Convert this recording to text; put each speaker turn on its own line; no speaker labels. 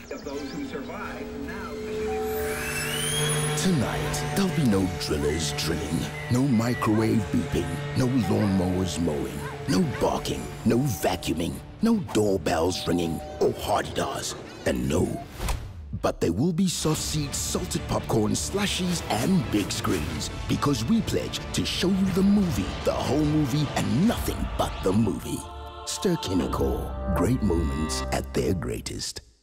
Of those who survive now.
Tonight, there'll be no drillers drilling, no microwave beeping, no lawnmowers mowing, no barking, no vacuuming, no doorbells ringing, or hardy-dars, and no. But there will be soft seeds, salted popcorn, slushies, and big screens, because we pledge to show you the movie, the whole movie, and nothing but the movie. Ster-Kinekor, great moments at their greatest.